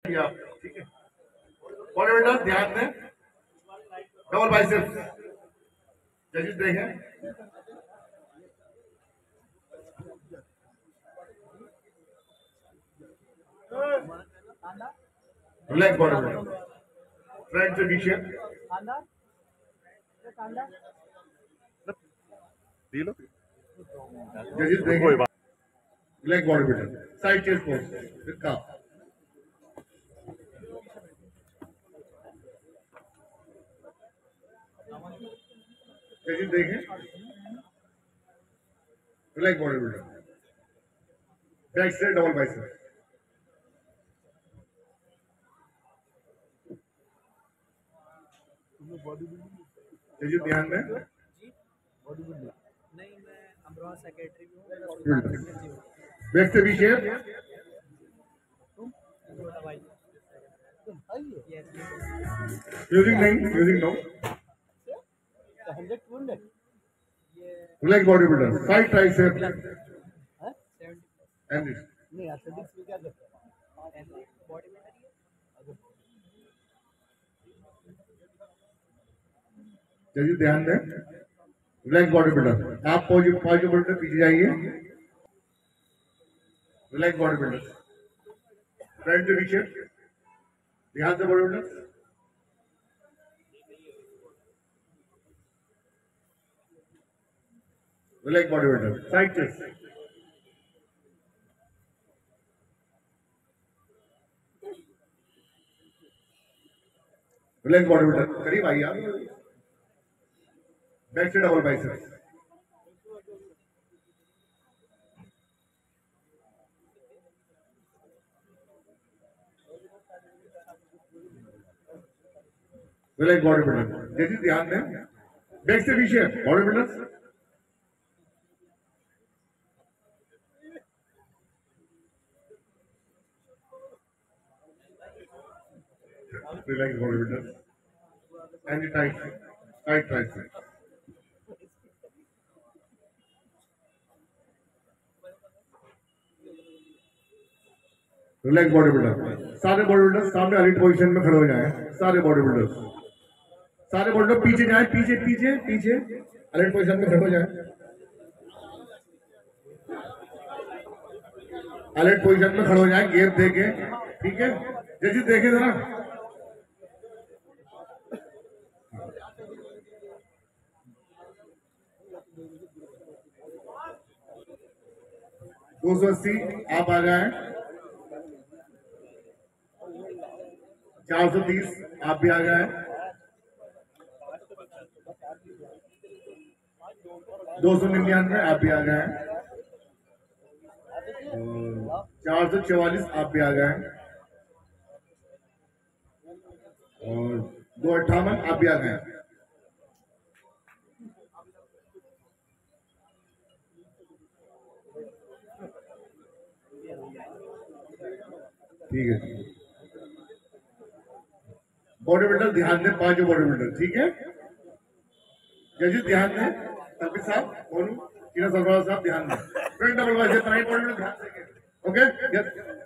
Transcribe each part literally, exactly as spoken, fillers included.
किया आपने, ठीक है। बॉडी बिल्डर ध्यान दें, डबल बाइसेप्स जजिस देखें। रिलैक्स बॉडी बिल्डर, फ्रंट से पीछे जजिस देखें। Relax body builder, side chest pose with calf. जजिस देखें। रिलैक्स बॉडी बिल्डर, बैक से डबल बाइसेप्स। जजिस ध्यान दें। नहीं, मैं अमरोहा सेक्रेटरी हूँ। बैक से पीछे म्यूजिक नहीं, music no. Relax body builder, side tricep and this. नहीं, एथलेटिक्स में क्या करते हैं? बॉडी बिल्डर ही है। जल्दी ध्यान दें। रिलैक्स बॉडी बिल्डर, आप पॉजिटिव पॉजिटिव बिल्डर पीछे जाइए। रिलैक्स बॉडी बिल्डर, फ्रंट से पीछे ध्यान से body builder. Relax body builder, side chest. Relax body builder, करीब आइए आप। बैक से double biceps. Relax body builder, जैसे ध्यान दें। बैक से पीछे body builder. Relax body builder and tight tight tricep. Relax body builder, सारे बॉडी बिल्डर सामने अलिट पोजीशन में खड़े हो जाएं। सारे बॉडी बिल्डर्स, सारे बॉडी बिल्डर पीछे जाएं, पीछे पीछे पीछे अलिट पोजीशन में खड़े हो जाएं। अलर्ट पोजीशन में खड़े हो जाएं, गेप देके, ठीक है। जैसे देखे जरा, दो सौ अस्सी आप आ जाए। चार सौ तीस आप भी आ जाए। दो सौ निन्यानवे आप भी आ जाए। चार सौ चौवालीस आप भी आ जाए। और दो अट्ठावन आप भी आ गए। ठीक है, बॉडी बिल्डर ध्यान दें, पांचों बॉडी बिल्डर, ठीक है। जजिस ध्यान दें, तलबी साहब, बोलू टीना सरफराज साहब ध्यान दें। Front double biceps, right body builder ध्यान देंगे, okay. Yes,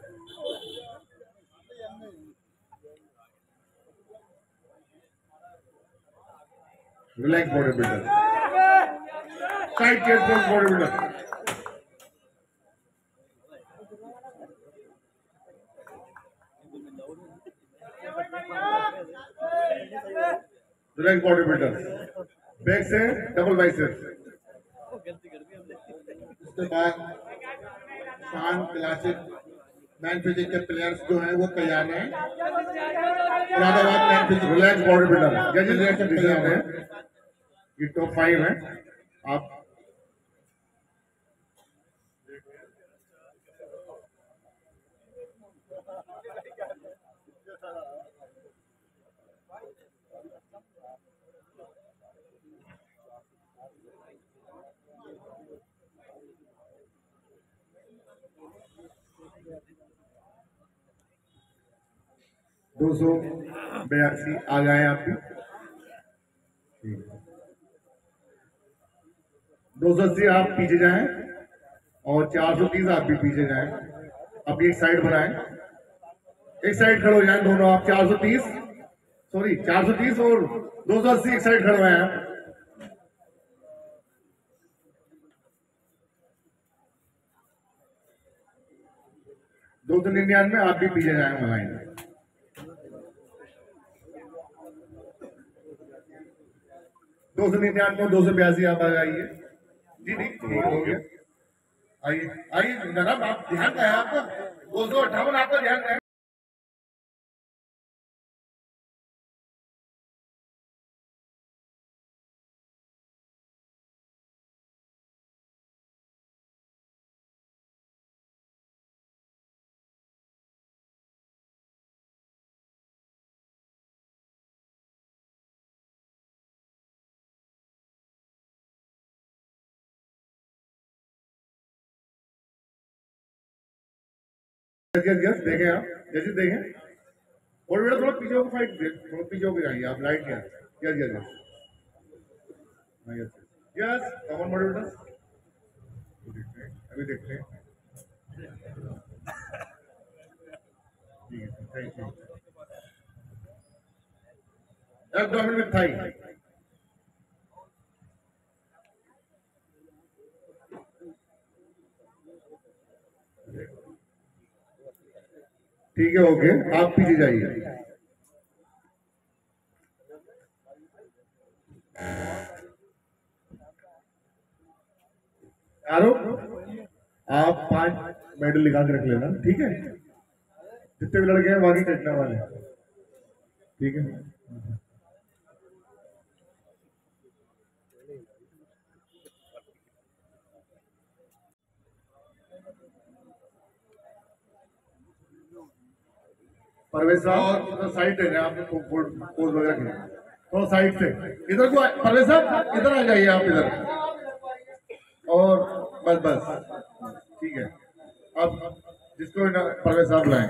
relax body builder, side chest pose body builder. Relax body builder, back से डबल बाइसेप्स। उसके बाद शान क्लासिक मैन फिजिक के प्लेयर्स जो हैं वो तैयार हैं। Moradabad man physique relax body builder, जजिस रिलेशन तैयार है। ये टॉप फाइव है। आप दो सौ बयासी आ गए आप भी। दो सौ अस्सी आप पीछे जाएं और चार सौ तीस आप भी पीछे जाएं। अपनी एक साइड बनाएं। एक साइड खड़े हो जाए दोनों आप। चार सौ तीस सॉरी चार सौ तीस और दो सौ अस्सी एक साइड खड़े हुए हैं। दो सौ निन्यानवे आप भी पीछे जाएंगे लाइन। दो सौ निन्यानवे दो सौ बयासी आप आ जाइए। जी ठीक ठीक हो गया। आइए आइए जनाब आप ध्यान का है आपका दो सौ अट्ठावन आपका ध्यान है। यस यस देखें आप जैसे देखें और बेटा थोड़ा पीछे होकर फाइट थोड़ा पीछे होकर आइए आप लाइट क्या yes yes yes yes come on mode बेटा अभी देखते हैं। ठीक है thank you. Abdomen with thigh. ठीक है ओके आप पीछे जाइए। आरोप आप पांच मेडल निकाल के रख लेना ठीक है। जितने भी लड़के हैं बाकी कटने वाले ठीक है। परवेज साहब इधर साइड दे रहे हैं आपने पोज वगैरह किया थोड़ा साइड से इधर को परवेज साहब इधर आ जाइए आप इधर और बस बस ठीक है। अब जिसको परवेज साहब लाएं।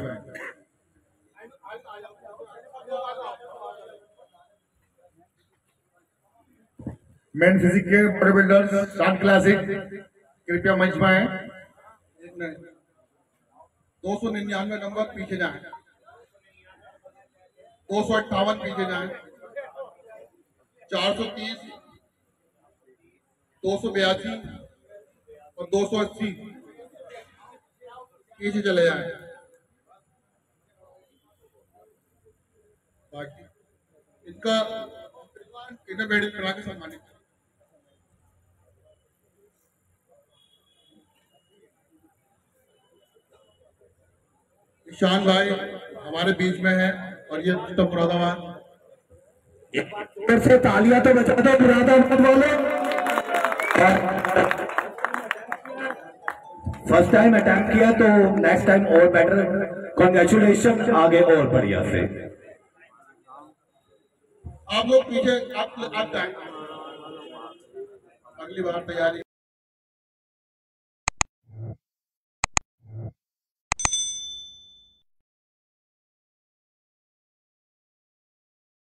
मेन फिजिक के बड़े बिल्डर्स शान क्लासिक कृपया मंच में आए। दो सौ निन्यानवे नंबर पीछे जाए। दो सौ अट्ठावन पीछे जाए। चार सौ तीस दो सौ बयासी और दो सौ अस्सी पीछे चले जाए। बाकी इनका इन्हें मेडल करा के सम्मानित। ईशान भाई हमारे बीच में है और ये तो मुरादाबाद फिर से तालियां तो बजा दो मुरादाबाद वालों। फर्स्ट टाइम अटेम्प्ट किया तो नेक्स्ट टाइम और बेटर। कॉन्ग्रेचुलेशन आगे और बढ़िया से। आप लोग पीछे आप आप जाए अगली बार तैयारी।